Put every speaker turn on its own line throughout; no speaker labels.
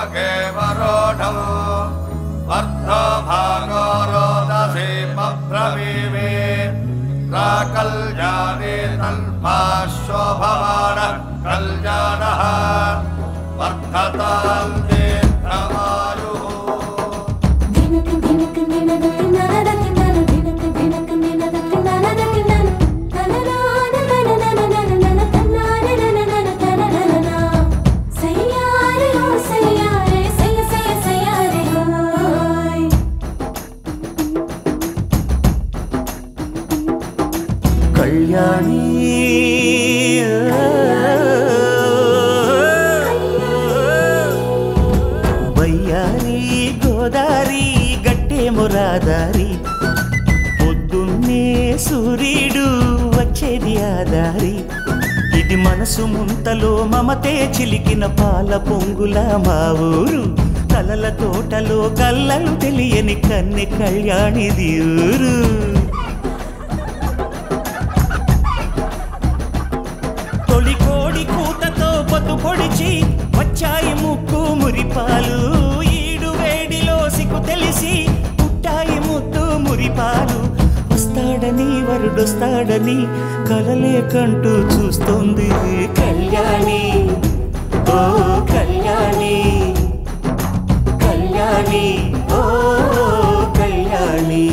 वरोढं वर्धो भागो रोदसी मब्रवीमि कल्याणी तन्माशोभमान कल्याणः वर्धतां दीर्घमायुः।
కళ్యాణి వయ్యారి గోదారి గట్టే మురాదారి పొద్దున్నే సూర్యుడు వచ్చేది ఆదారి ఇది మనసు ముంతలో మమతే చిలికిన పాల పొంగుల మా ఊరు కలల తోటలో కళ్ళలు తెలియని కన్నె కళ్యాణిది ఊరు తొలి కోడి కూతతో పొద్దు పొడిచి వచ్చాయి ముక్కు మురిపాలు ఈడు వేడిలో సిగ్గు తెలిసి పుట్టాయి ముద్దు మురిపాలు వస్తాడని వరుడొస్తాడని కలలే కంటూ చూస్తోంది కళ్యాణి ఓ కళ్యాణి కళ్యాణి ఓ కళ్యాణి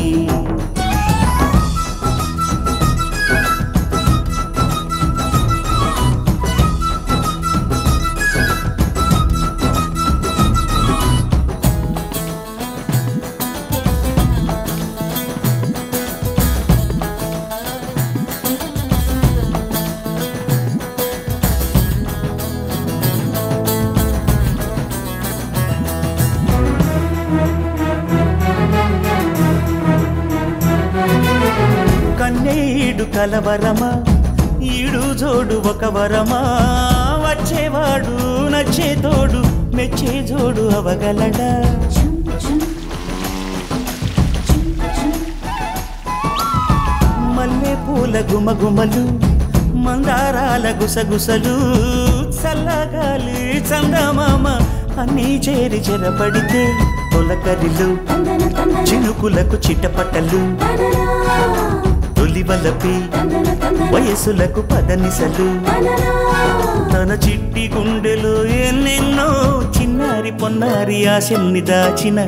కన్నేడు కలవరమా ఈడు జోడు ఒక వరమా వచ్చేవాడు నచ్చే తోడు మెచ్చే జోడు అవగలడా మల్లె పూల గుమగుమలు మందారాల గుసగుసలు చల్లగాలి చందమామ అన్నీ చేరి చెరపడితే తొలకరిలు చినుకులకు చిట్టపట్టలు తొలివలపి వయసులకు పదనిసలు తన చిట్టి గుండెలో ఎన్నెన్నో చిన్నారి పొన్నారి ఆశల్ని దాచిన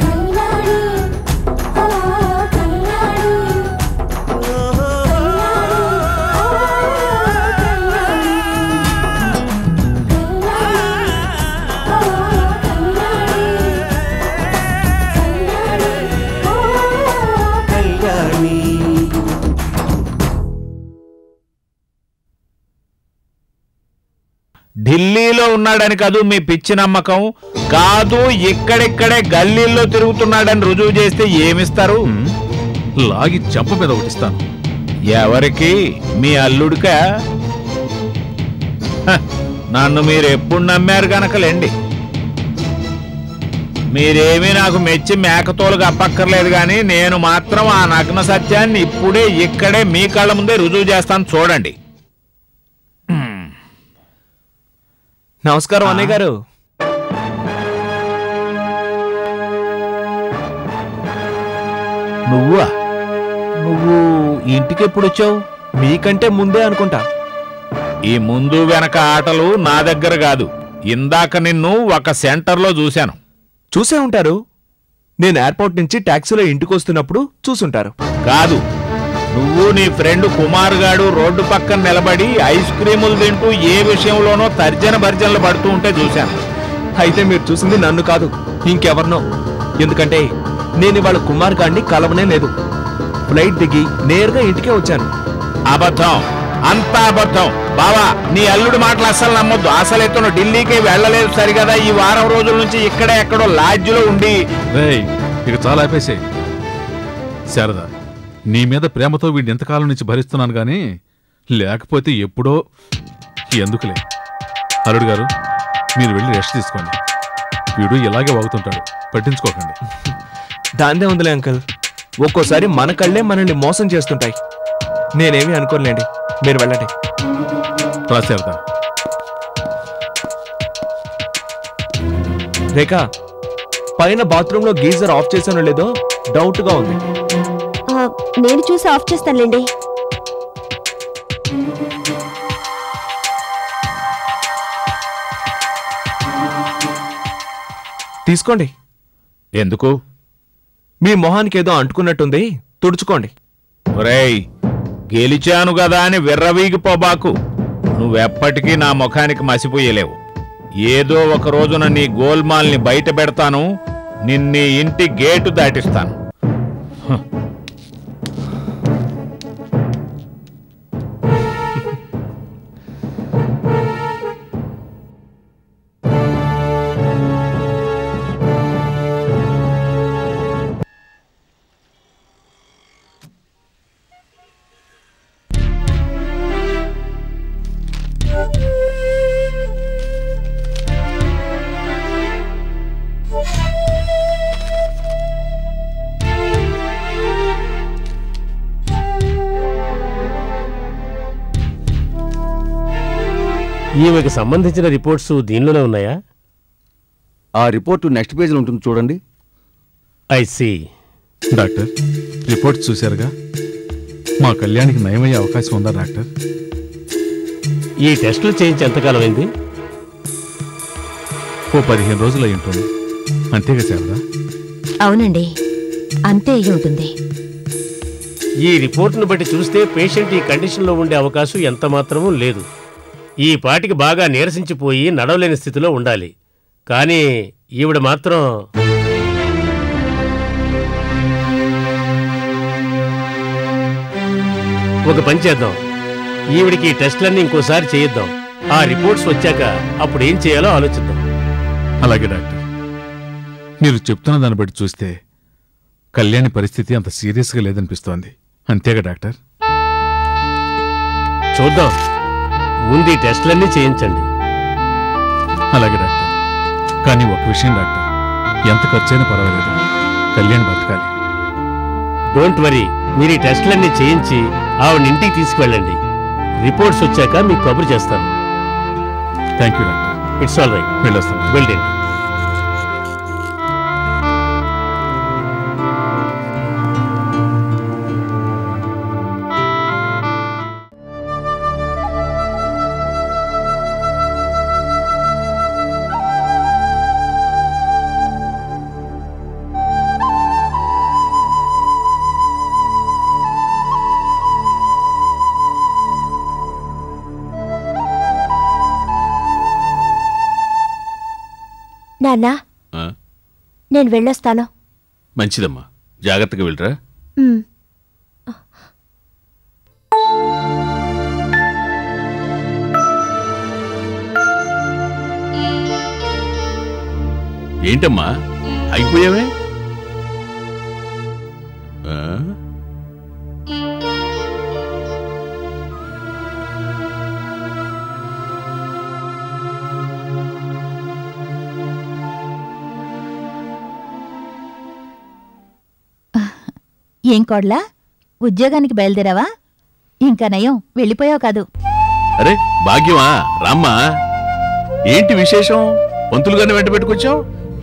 ఢిల్లీలో ఉన్నాడని కాదు మీ పిచ్చి నమ్మకం కాదు ఇక్కడిక్కడే గల్లీల్లో తిరుగుతున్నాడని రుజువు చేస్తే ఏమిస్తారు
లాగి చెంప మీద ఒకటిస్తాను
ఎవరికి మీ అల్లుడికా నన్ను మీరు ఎప్పుడు నమ్మారు గనకలేండి మీరేమీ నాకు మెచ్చి మేకతోలుగా అప్పక్కర్లేదు కానీ నేను మాత్రం ఆ నగ్న సత్యాన్ని ఇప్పుడే ఇక్కడే మీ కళ్ళ ముందే రుజువు చేస్తాను చూడండి
నమస్కారం అన్నయ్య గారు
నువ్వు ఇంటికి ఎప్పుడు వచ్చావు
మీకంటే ముందే అనుకుంటా
ఈ ముందు వెనక ఆటలు నా దగ్గర కాదు ఇందాక నిన్ను ఒక సెంటర్లో చూశాను
చూసే ఉంటారు నేను ఎయిర్పోర్ట్ నుంచి టాక్సీలో ఇంటికి వస్తున్నప్పుడు చూసుంటారు
కాదు నువ్వు నీ ఫ్రెండ్ కుమార్ గాడు రోడ్డు పక్కన నిలబడి ఐస్ క్రీములు తింటూ ఏ విషయంలోనో తర్జన భర్జనలు పడుతూ ఉంటే చూశాను
అయితే మీరు చూసింది నన్ను కాదు ఇంకెవరినో ఎందుకంటే నేను ఇవాళ కుమార్ గాడిని కలవనే లేదు ఫ్లైట్ దిగి నేరుగా ఇంటికే వచ్చాను
అబద్ధం అంతా అబద్ధం బావా నీ అల్లుడి మాటలు అస్సలు నమ్మొద్దు అసలు ఎత్తున ఢిల్లీకి వెళ్ళలేదు సరిగదా ఈ వారం రోజుల నుంచి ఇక్కడే ఎక్కడో లాడ్జిలో ఉండి
ఇక చాలా ఆపేసే శారదా నీ మీద ప్రేమతో వీడిని ఎంతకాలం నుంచి భరిస్తున్నాను గానీ లేకపోతే ఎప్పుడో ఎందుకులే అల్లుడు గారు మీరు వెళ్ళి రెస్ట్ తీసుకోండి వీడు ఇలాగే వాగుతుంటాడు పట్టించుకోకండి
దాందే ఉందిలే అంకల్ ఒక్కోసారి మన కళ్ళే మనల్ని మోసం చేస్తుంటాయి నేనేమీ అనుకోలేండి మీరు వెళ్ళండి
రా శారదా
రేఖ, పైన బాత్రూంలో గీజర్ ఆఫ్ చేశానో లేదో డౌట్గా ఉంది.
నేను చూసి ఆఫ్ చేస్తానులేండి.
తీసుకోండి.
ఎందుకు?
మీ మొహానికి ఏదో అంటుకున్నట్టుంది, తుడుచుకోండి.
ఒరేయ్, గెలిచాను కదా అని విర్రవీగిపోబాకు. నువ్వెప్పటికీ నా ముఖానికి మసిపోయలేవు. ఏదో ఒక రోజున నీ గోల్మాల్ని బయట పెడతాను, నిన్నీ ఇంటి గేటు దాటిస్తాను.
ఈమెకి సంబంధించిన రిపోర్ట్స్ దీనిలోనే ఉన్నాయా?
ఆ రిపోర్టు నెక్స్ట్ పేజీలో ఉంటుంది చూడండి.
I see.
డాక్టర్, రిపోర్ట్ చూశారుగా. మా కళ్యాణికి నయమయ్యే అవకాశం ఉందా డాక్టర్?
ఈ టెస్టులు చేయించి ఎంతకాలం అయింది?
ఓ 15 రోజులు అయి ఉంటుంది. అంతేగా శారదా?
అవునండి, అంతే అయ్యి ఉంటుంది.
ఈ రిపోర్ట్ను బట్టి చూస్తే పేషెంట్ ఈ కండిషన్లో ఉండే అవకాశం ఎంత మాత్రమూ లేదు. ఈ పాటికి బాగా నీరసించిపోయి నడవలేని స్థితిలో ఉండాలి. కానీ ఈవిడ మాత్రం ఒక పని చేద్దాం. ఈవిడికి ఈ టెస్టులన్నీ ఇంకోసారి చేయిద్దాం. ఆ రిపోర్ట్స్ వచ్చాక అప్పుడు ఏం చేయాలో ఆలోచిద్దాం.
అలాగే డాక్టర్. మీరు చెప్తున్న దాన్ని బట్టి చూస్తే కళ్యాణి పరిస్థితి అంత సీరియస్గా లేదనిపిస్తోంది. అంతేగా డాక్టర్?
చూద్దాం. ముందు ఈ టెస్టులన్నీ చేయించండి.
అలాగే డాక్టర్. కానీ ఒక విషయం డాక్టర్, ఎంత ఖర్చైనా పర్వాలేదు, కళ్యాణి బతకాలి.
డోంట్ వరీ, మీరు ఈ టెస్టులన్నీ చేయించి ఆవిడ ఇంటికి తీసుకువెళ్ళండి. రిపోర్ట్స్ వచ్చాక మీకు కబురు చేస్తాను.
Thank you doctor.
It's all right.
వెళ్ళొస్తాను.
వెళ్ళండి.
నాన్నా, నేను వెళ్ళొస్తాను.
మంచిదమ్మా, జాగ్రత్తగా వెళ్ళరా. ఏంటమ్మా అయిపోయావే?
ఏం కోడ్లా, ఉద్యోగానికి బయలుదేరావా? ఇంకా నయం, వెళ్ళిపోయావు కాదు.
అరే భాగ్యమా, రామ్మా. ఏంటి విశేషం? పంతులుగానే వెంట పెట్టుకొచ్చావు?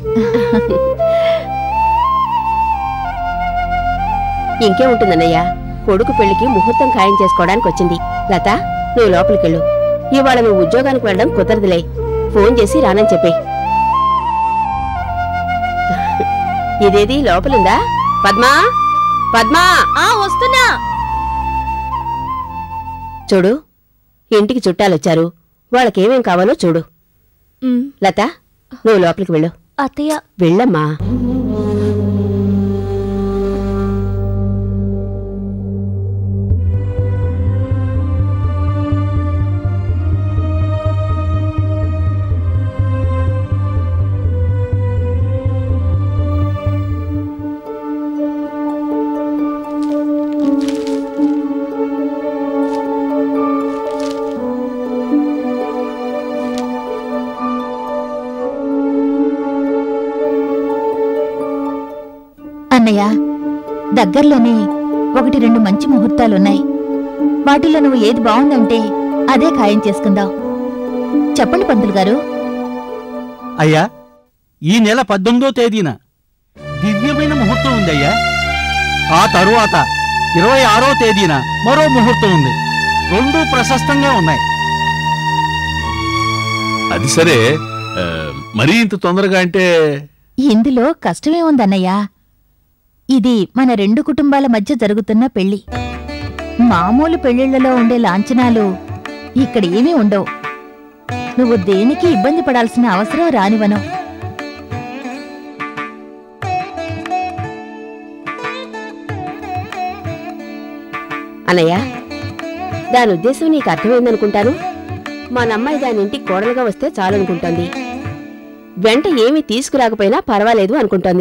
ఇంకే ఉంటుందన్నయ్యా, కొడుకు పెళ్లికి ముహూర్తం ఖాయం చేసుకోవడానికి వచ్చింది. లత, నువ్వు లోపలికెళ్ళు. ఇవాళ నువ్వు ఉద్యోగానికి వెళ్ళడం కుదరదులే. ఫోన్ చేసి రానని చెప్పి. ఇదేది లోపలుందా? పద్మా, పద్మా!
వస్తున్నా.
చూడు, ఇంటికి చుట్టాలొచ్చారు. వాళ్ళకేమేం కావాలో చూడు. లత, నువ్వు లోపలికి వెళ్ళు.
అత్తయ్య.
వెళ్ళమ్మా.
అన్నయ్య, దగ్గర్లోనే 1-2 మంచి ముహూర్తాలున్నాయి. వాటిలో నువ్వు ఏది బాగుందంటే అదే ఖాయం చేసుకుందాం. చెప్పండి పంతులు గారు.
అయ్యా, ఈ నెల 18వ తేదీన దివ్యమైన ముహూర్తం ఉందయ్యా. ఆ తరువాత 26వ తేదీన మరో ముహూర్తం ఉంది. రెండూ ప్రశస్తంగా ఉన్నాయి.
అది సరే, మరీ ఇంత తొందరగా అంటే?
ఇందులో కష్టమే ఉందన్నయ్యా. ఇది మన 2 కుటుంబాల మధ్య జరుగుతున్న పెళ్లి. మామూలు పెళ్లిళ్లలో ఉండే లాంఛనాలు ఇక్కడ ఏమీ ఉండవు. నువ్వు దేనికి ఇబ్బంది పడాల్సిన అవసరం రానివను.
అన్నయ్య, దాని ఉద్దేశం నీకు అర్థమైందనుకుంటాను. మనమ్మాయి దాని ఇంటికి కోడలుగా వస్తే చాలనుకుంటోంది. వెంట ఏమీ తీసుకురాకపోయినా పర్వాలేదు అనుకుంటోంది.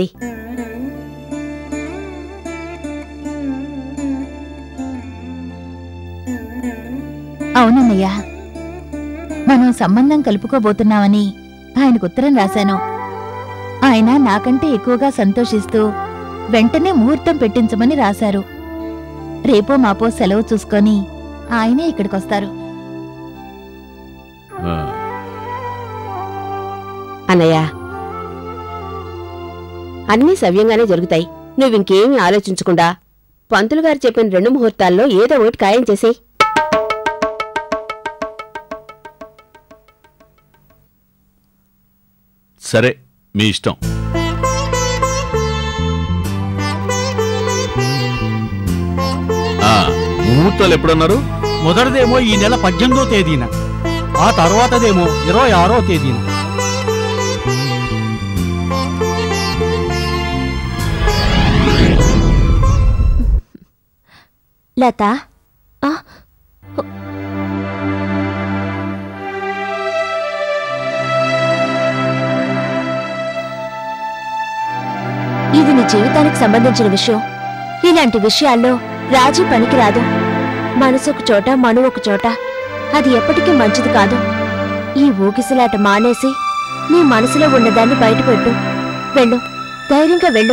అవునన్నయ్యా, మనం సంబంధం కలుపుకోబోతున్నామని ఆయనకు ఉత్తరం రాశాను. ఆయన నాకంటే ఎక్కువగా సంతోషిస్తూ వెంటనే ముహూర్తం పెట్టించమని రాశారు. రేపో మాపో సెలవు చూసుకొని ఆయనే ఇక్కడికొస్తారు.
అన్నయ్య, అన్నీ సవ్యంగానే జరుగుతాయి. నువ్వింకేమీ ఆలోచించకుండా పంతులు గారు చెప్పిన 2 ముహూర్తాల్లో ఏదో ఒకటి ఖాయం చేసేయ్.
సరే, మీ ఇష్టం. ముహూర్తాలు ఎప్పుడన్నారు?
మొదటిదేమో ఈ నెల 18వ తేదీన, ఆ తర్వాతదేమో 26వ తేదీన.
లత,
ఇది నీ జీవితానికి సంబంధించిన విషయం. ఇలాంటి విషయాల్లో రాజీ పనికిరాదు. మనసు ఒక చోట, మను ఒక చోట. అది ఎప్పటికీ మంచిది కాదు. ఈ ఊగిసలాట మానేసి నీ మనసులో ఉన్నదాన్ని బయటపెట్టు. వెళ్ళు, ధైర్యంగా వెళ్ళు.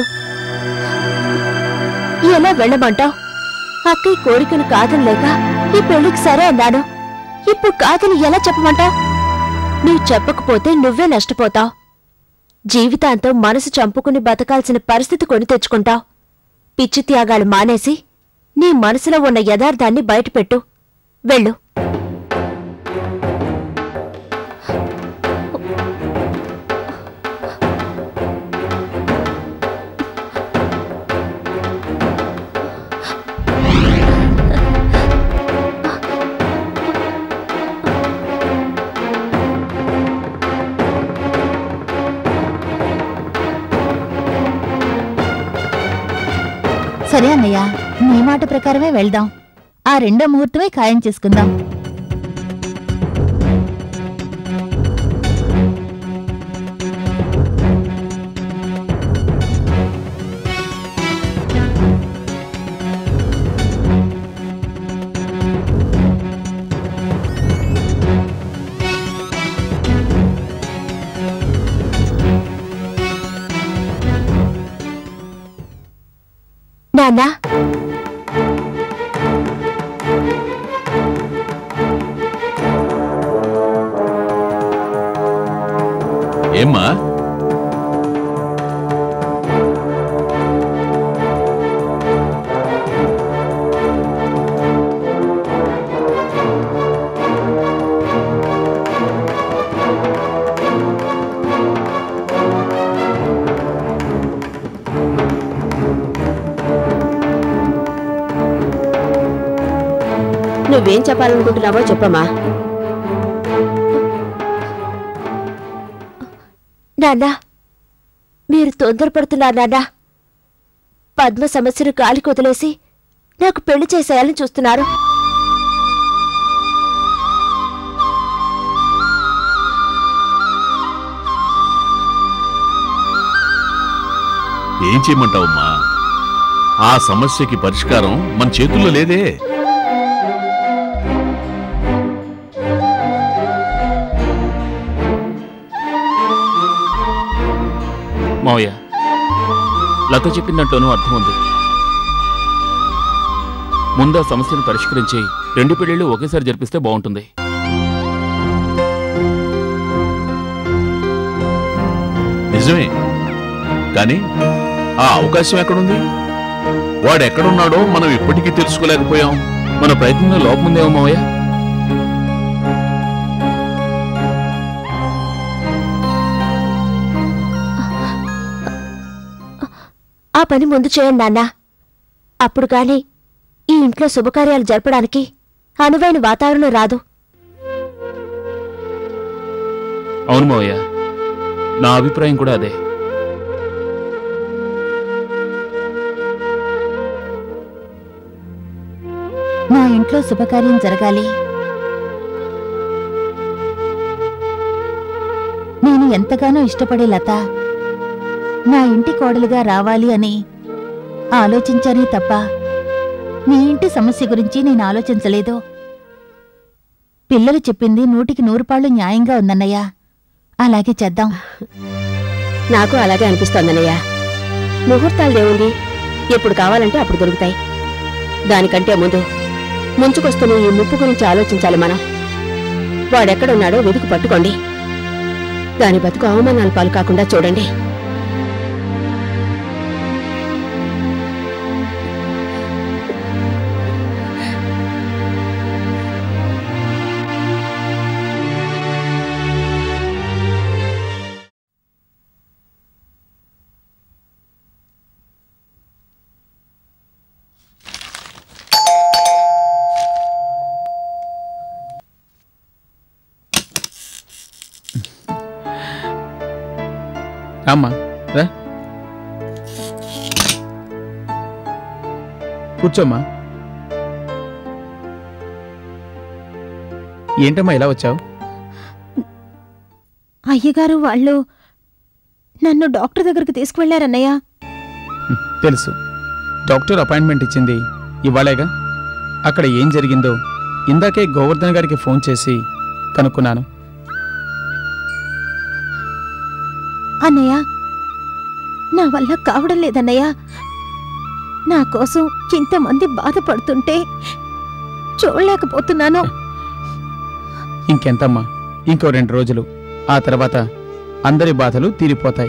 ఎలా వెళ్ళమంటావు? అక్కయ్య కోరికను కాదనలేక ఈ పెళ్లికి సరే అన్నాను. ఇప్పుడు కాదని ఎలా చెప్పమంటావు? నువ్వు చెప్పకపోతే నువ్వే నష్టపోతావు. జీవితాంతం మనసు చంపుకుని బతకాల్సిన పరిస్థితి కొని తెచ్చుకుంటావు. పిచ్చి త్యాగాలు మానేసి నీ మనసులో ఉన్న యథార్థాన్ని బయటపెట్టు. వెళ్ళు.
సరే అన్నయ్య, నీ మాట ప్రకారమే వెళ్దాం. ఆ 2వ ముహూర్తమే ఖాయం చేసుకుందాం.
నాన్నా,
ఏమ్మా?
నువ్వేం చెప్పాలనుకుంటున్నావో చెప్పమ్మా.
నాన్నా, మీరు తొందరపడుతున్నారు నాన్నా. పద్మ సమస్యను గాలికి వదిలేసి నాకు పెళ్లి చేసేయాలని చూస్తున్నారు.
ఏం చేయమంటావమ్మా? ఆ సమస్యకి పరిష్కారం మన చేతుల్లో లేదే.
మావయ్య, లత చెప్పిన దాంట్లోనూ అర్థం ఉంది. ముందు ఆ సమస్యను పరిష్కరించి 2 పెళ్లిళ్ళు ఒకేసారి జరిపిస్తే బాగుంటుంది.
నిజమే, కానీ ఆ అవకాశం ఎక్కడుంది? వాడెక్కడున్నాడో మనం ఇప్పటికీ తెలుసుకోలేకపోయాం. మన ప్రయత్నంలో లోపముందేమో మావయ్య.
ఆ పని ముందు చేయండి నాన్న. అప్పుడు కానీ ఈ ఇంట్లో శుభకార్యాలు జరపడానికి అనువైన వాతావరణం రాదు.
అవును మావయ్య, నా అభిప్రాయం కూడా అదే.
నా ఇంట్లో శుభకార్యం జరగాలి. నేను ఎంతగానో ఇష్టపడే లత నా ఇంటి కోడలుగా రావాలి అని ఆలోచించానే తప్ప నీ ఇంటి సమస్య గురించి నేను ఆలోచించలేదు. పిల్లలు చెప్పింది 100కి 100 న్యాయంగా ఉందన్నయ్య. అలాగే చేద్దాం.
నాకు అలాగే అనిపిస్తోందన్నయ్య. ముహూర్తాలదేముంది, ఎప్పుడు కావాలంటే అప్పుడు దొరుకుతాయి. దానికంటే ముందు ముంచుకొస్తున్న ఈ ముప్పు గురించి ఆలోచించాలి మనం. వాడెక్కడున్నాడో వెతుకు పట్టుకోండి. దాని బతుకు అవమానాల పాలు కాకుండా చూడండి.
అమ్మా రా, కూర్చోమ్మా. ఏంటమ్మా ఇలా వచ్చావు?
అయ్యగారు వాళ్ళు నన్ను డాక్టర్ దగ్గరికి తీసుకువెళ్లారన్నయ్య.
తెలుసు, డాక్టర్ అపాయింట్మెంట్ ఇచ్చింది ఇవాళేగా. అక్కడ ఏం జరిగిందో ఇందాకే గోవర్ధన్ గారికి ఫోన్ చేసి కనుక్కున్నాను.
అన్నయ్య, నా వల్ల కావడం లేదన్నయ్య. నా కోసం ఇంతమంది బాధపడుతుంటే చూడలేకపోతున్నాను.
ఇంకెంతమ్మా, ఇంకో 2 రోజులు, ఆ తర్వాత అందరి బాధలు తీరిపోతాయి.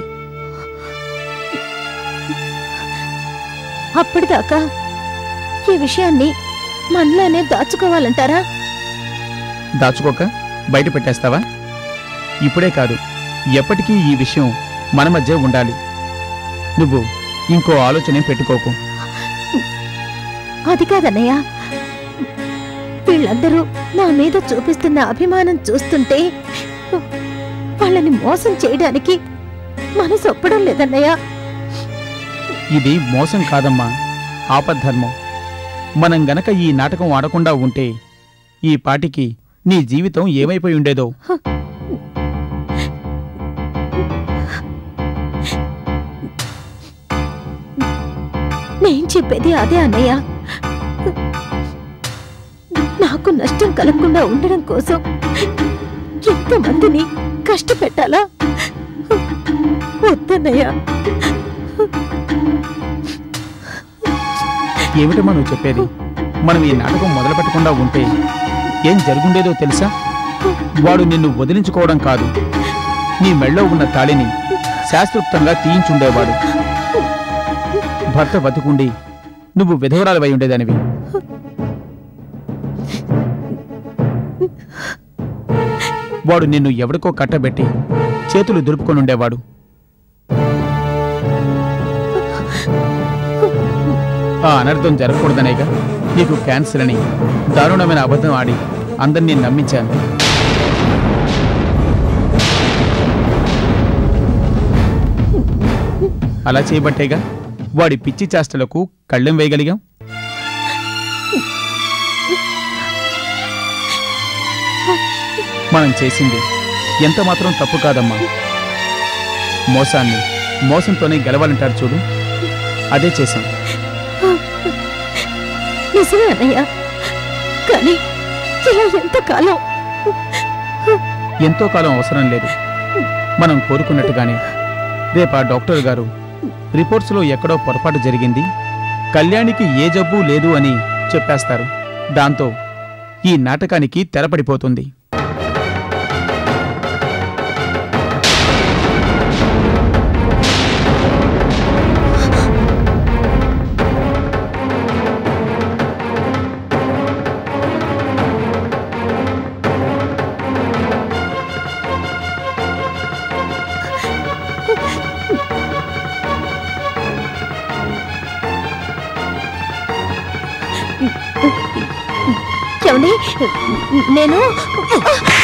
అప్పటిదాకా ఈ విషయాన్ని మనలోనే దాచుకోవాలంటారా?
దాచుకోక బయట పెట్టేస్తావా? ఇప్పుడే కాదు, ఎప్పటికీ ఈ విషయం మన మధ్య ఉండాలి. నువ్వు ఇంకో ఆలోచనే పెట్టుకోకు.
అది కాదన్నయ్య, వీళ్ళందరూ నా మీద చూపిస్తున్న అభిమానం చూస్తుంటే వాళ్ళని మోసం చేయడానికి మనసు ఒప్పడం లేదన్నయ్య.
ఇది మోసం కాదమ్మా, ఆపద్ధర్మం. మనం గనక ఈ నాటకం ఆడకుండా ఉంటే ఈ పాటికి నీ జీవితం ఏమైపోయి ఉండేదో.
నేను చెప్పేది అదే అన్నయ్య. నాకు నష్టం కలగకుండా ఉండడం కోసం ఎంతమందిని కష్టపెట్టాలా? వద్దన్నయ్య.
ఏమిటమ్మా నువ్వు చెప్పేది? మనం ఈ నాటకం మొదలు పెట్టకుండా ఉంటే ఏం జరుగుండేదో తెలుసా? వాడు నిన్ను వదిలించుకోవడం కాదు, నీ మెళ్ళో ఉన్న తాళిని శాస్త్రోక్తంగా తీయించుండేవాడు. భర్త బతుకుండి నువ్వు విధవరాలవై ఉండేదానివి. వాడు నిన్ను ఎవరికో కట్టబెట్టి చేతులు దులుపుకొని ఉండేవాడు. ఆ అనర్థం జరగకూడదనేగా నీకు క్యాన్సర్ అని దారుణమైన అబద్ధం ఆడి అందరినీ నమ్మించాను. అలా చేయబట్టేగా వాడి పిచ్చి చేష్టలకు కళ్ళెం వేయగలిగాం. మనం చేసింది ఎంత మాత్రం తప్పు కాదమ్మా. మోసాన్ని మోసంతోనే గెలవాలంటారు చూడు, అదే చేశాం.
నిజమే అన్నయ్య, కానీ ఇలా ఎంతకాలం?
ఎంతో కాలం అవసరం లేదు. మనం కోరుకున్నట్టుగానే రేపా డాక్టర్ గారు రిపోర్ట్స్లో ఎక్కడో పొరపాటు జరిగింది, కళ్యాణికి ఏ జబ్బు లేదు అని చెప్పేస్తారు. దాంతో ఈ నాటకానికి తెరపడిపోతుంది.
ఏమండి నేను